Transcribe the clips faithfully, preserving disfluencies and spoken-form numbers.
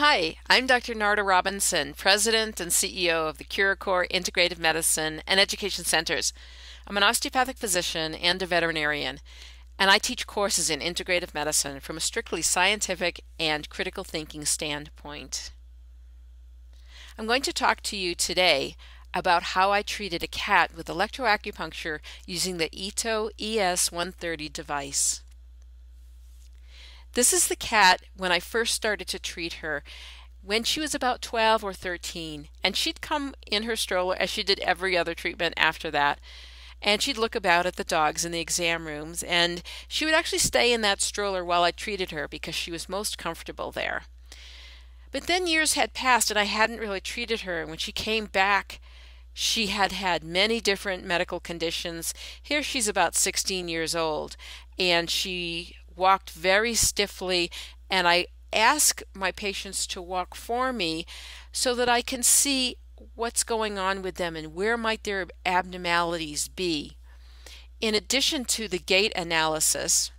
Hi, I'm Doctor Narda Robinson, President and C E O of the CuraCore Integrative Medicine and Education Centers. I'm an osteopathic physician and a veterinarian, and I teach courses in integrative medicine from a strictly scientific and critical thinking standpoint. I'm going to talk to you today about how I treated a cat with electroacupuncture using the Ito E S one thirty device. This is the cat when I first started to treat her when she was about twelve or thirteen, and she'd come in her stroller as she did every other treatment after that, and she'd look about at the dogs in the exam rooms, and she would actually stay in that stroller while I treated her because she was most comfortable there. But then years had passed and I hadn't really treated her, and when she came back she had had many different medical conditions. Here she's about sixteen years old, and she walked very stiffly, and I ask my patients to walk for me so that I can see what's going on with them and where might their abnormalities be. In addition to the gait analysis,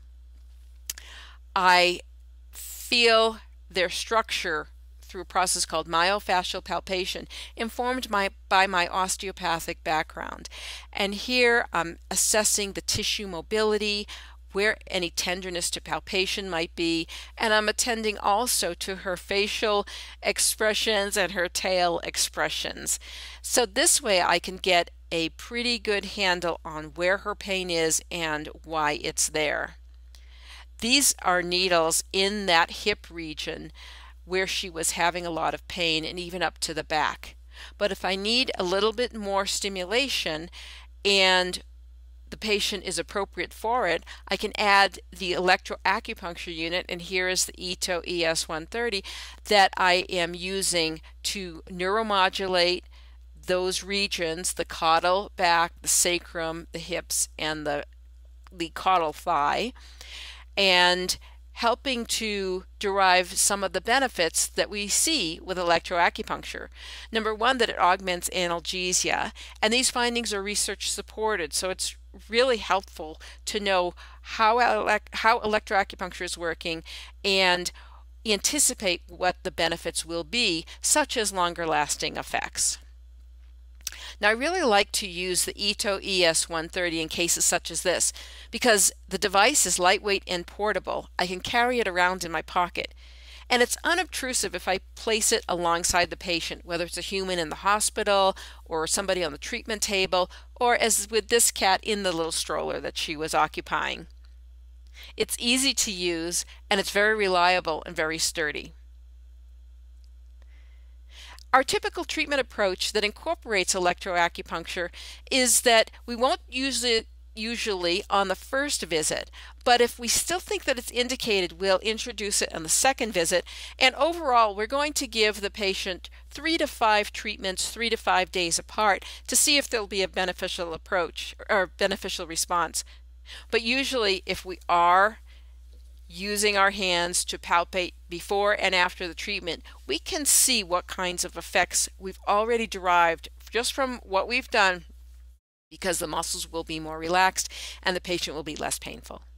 I feel their structure through a process called myofascial palpation, informed my, by my osteopathic background. And here I'm assessing the tissue mobility, where any tenderness to palpation might be, and I'm attending also to her facial expressions and her tail expressions. So this way I can get a pretty good handle on where her pain is and why it's there. These are needles in that hip region where she was having a lot of pain, and even up to the back. But if I need a little bit more stimulation and the patient is appropriate for it, I can add the electroacupuncture unit, and here is the Ito E S one thirty that I am using to neuromodulate those regions, the caudal back, the sacrum, the hips, and the, the caudal thigh, and helping to derive some of the benefits that we see with electroacupuncture. Number one, that it augments analgesia, and these findings are research supported, so it's really helpful to know how, elect how electroacupuncture is working and anticipate what the benefits will be, such as longer lasting effects. Now, I really like to use the Ito E S one thirty in cases such as this because the device is lightweight and portable. I can carry it around in my pocket, and it's unobtrusive if I place it alongside the patient, whether it's a human in the hospital or somebody on the treatment table, or as with this cat in the little stroller that she was occupying. It's easy to use, and it's very reliable and very sturdy. Our typical treatment approach that incorporates electroacupuncture is that we won't use it usually on the first visit, but if we still think that it's indicated, we'll introduce it on the second visit, and overall we're going to give the patient three to five treatments three to five days apart to see if there'll be a beneficial approach or beneficial response. But usually if we are using our hands to palpate before and after the treatment, we can see what kinds of effects we've already derived just from what we've done, because the muscles will be more relaxed and the patient will be less painful.